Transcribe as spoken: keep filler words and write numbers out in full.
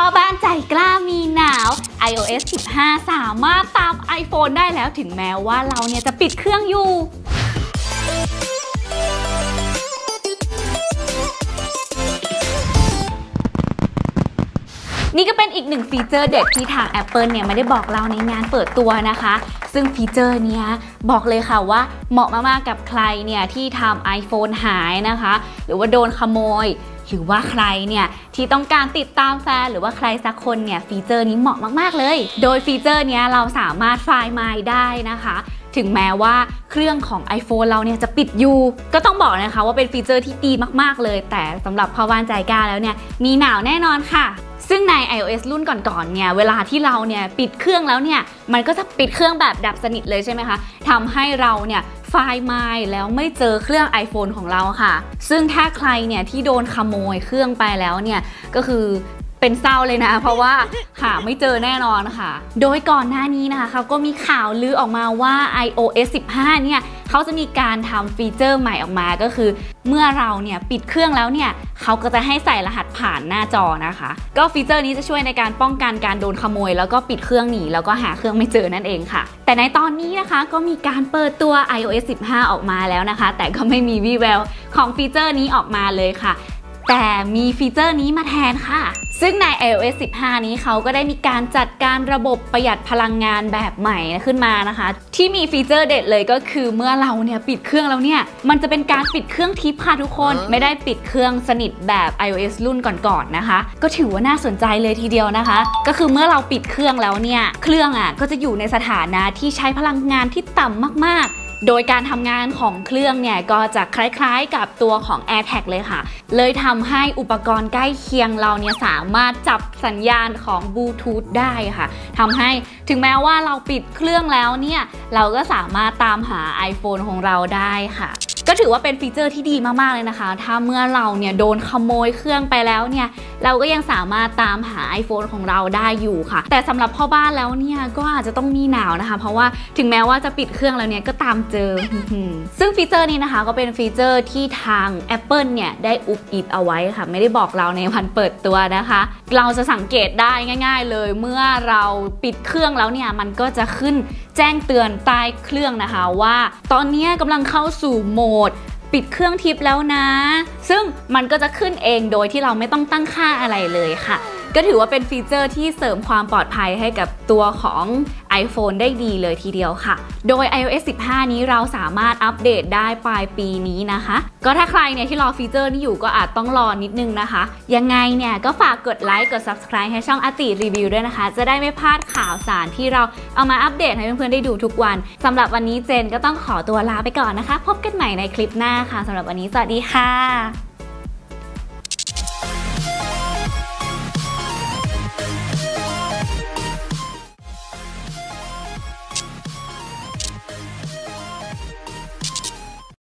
พ่อบ้านใจกล้ามีหนาว ไอ โอ เอส สิบห้า สามารถตาม iPhone ได้แล้วถึงแม้ว่าเราเนี่ยจะปิดเครื่องอยู่นี่ก็เป็นอีกหนึ่งฟีเจอร์เด็ดที่ทาง Apple เนี่ยไม่ได้บอกเราในงานเปิดตัวนะคะซึ่งฟีเจอร์เนี้ยบอกเลยค่ะว่าเหมาะมากๆกับใครเนี่ยที่ทำ iPhone หายนะคะหรือว่าโดนขโมยหรือว่าใครเนี่ยที่ต้องการติดตามแฟนหรือว่าใครสักคนเนี่ยฟีเจอร์นี้เหมาะมากๆเลยโดยฟีเจอร์เนี้ยเราสามารถ Find My ได้นะคะถึงแม้ว่าเครื่องของ iPhone เราเนี่ยจะปิดอยู่ก็ต้องบอกนะคะว่าเป็นฟีเจอร์ที่ดีมากๆเลยแต่สำหรับพ่อบ้านใจกล้าแล้วเนี่ยมีหนาวแน่นอนค่ะซึ่งใน ไอ โอ เอส รุ่นก่อนๆเนี่ยเวลาที่เราเนี่ยปิดเครื่องแล้วเนี่ยมันก็จะปิดเครื่องแบบดับสนิทเลยใช่ไหมคะทำให้เราเนี่ยไฟล์ไม่แล้วไม่เจอเครื่อง iPhone ของเราค่ะซึ่งถ้าใครเนี่ยที่โดนขโมยเครื่องไปแล้วเนี่ยก็คือเป็นเศร้าเลยนะเพราะว่าหาไม่เจอแน่นอนค่ะโดยก่อนหน้านี้นะคะเขาก็มีข่าวลือออกมาว่า ไอ โอ เอส สิบห้า เนี่ยเขาจะมีการทำฟีเจอร์ใหม่ออกมาก็คือเมื่อเราเนี่ยปิดเครื่องแล้วเนี่ยเขาก็จะให้ใส่รหัสผ่านหน้าจอนะคะก็ฟีเจอร์นี้จะช่วยในการป้องกันการโดนขโมยแล้วก็ปิดเครื่องหนีแล้วก็หาเครื่องไม่เจอนั่นเองค่ะแต่ในตอนนี้นะคะก็มีการเปิดตัว ไอ โอ เอส สิบห้า ออกมาแล้วนะคะแต่ก็ไม่มีวี่แววของฟีเจอร์นี้ออกมาเลยค่ะแต่มีฟีเจอร์นี้มาแทนค่ะซึ่งใน ไอ โอ เอส สิบห้า นี้เขาก็ได้มีการจัดการระบบประหยัดพลังงานแบบใหม่ขึ้นมานะคะที่มีฟีเจอร์เด็ดเลยก็คือเมื่อเราเนี่ยปิดเครื่องแล้วเนี่ยมันจะเป็นการปิดเครื่องทิปค่ะทุกคนไม่ได้ปิดเครื่องสนิทแบบ ไอ โอ เอส รุ่นก่อนๆนะคะก็ถือว่าน่าสนใจเลยทีเดียวนะคะก็คือเมื่อเราปิดเครื่องแล้วเนี่ยเครื่องอ่ะก็จะอยู่ในสถานะที่ใช้พลังงานที่ต่ำมากๆโดยการทำงานของเครื่องเนี่ยก็จะคล้ายๆกับตัวของ AirTag เลยค่ะเลยทำให้อุปกรณ์ใกล้เคียงเราเนี่ยสามารถจับสัญญาณของบลูทูธได้ค่ะทำให้ถึงแม้ว่าเราปิดเครื่องแล้วเนี่ยเราก็สามารถตามหา iPhone ของเราได้ค่ะก็ถือว่าเป็นฟีเจอร์ที่ดีมากๆเลยนะคะถ้าเมื่อเราเนี่ยโดนขโมยเครื่องไปแล้วเนี่ยเราก็ยังสามารถตามหา iPhone ของเราได้อยู่ค่ะแต่สำหรับพ่อบ้านแล้วเนี่ยก็อาจจะต้องมีหนาวนะคะเพราะว่าถึงแม้ว่าจะปิดเครื่องแล้วเนี่ยก็ตามเจอ ซึ่งฟีเจอร์นี้นะคะก็เป็นฟีเจอร์ที่ทาง Apple เนี่ยได้อุบอิบเอาไว้ค่ะไม่ได้บอกเราในวันเปิดตัวนะคะเราจะสังเกตได้ง่ายๆเลยเมื่อเราปิดเครื่องแล้วเนี่ยมันก็จะขึ้นแจ้งเตือนใต้เครื่องนะคะว่าตอนนี้กำลังเข้าสู่โหมดปิดเครื่องทิปแล้วนะซึ่งมันก็จะขึ้นเองโดยที่เราไม่ต้องตั้งค่าอะไรเลยค่ะก็ถือว่าเป็นฟีเจอร์ที่เสริมความปลอดภัยให้กับตัวของ iPhone ได้ดีเลยทีเดียวค่ะโดย ไอ โอ เอส สิบห้า นี้เราสามารถอัปเดตได้ปลายปีนี้นะคะก็ถ้าใครเนี่ยที่รอฟีเจอร์นี้อยู่ก็อาจต้องรอนิดนึงนะคะยังไงเนี่ยก็ฝากกดไลค์กด Subscribe ให้ช่องอาติรีวิวด้วยนะคะจะได้ไม่พลาดข่าวสารที่เราเอามาอัปเดตให้เพื่อนๆได้ดูทุกวันสำหรับวันนี้เจนก็ต้องขอตัวลาไปก่อนนะคะพบกันใหม่ในคลิปหน้าค่ะสำหรับวันนี้สวัสดีค่ะ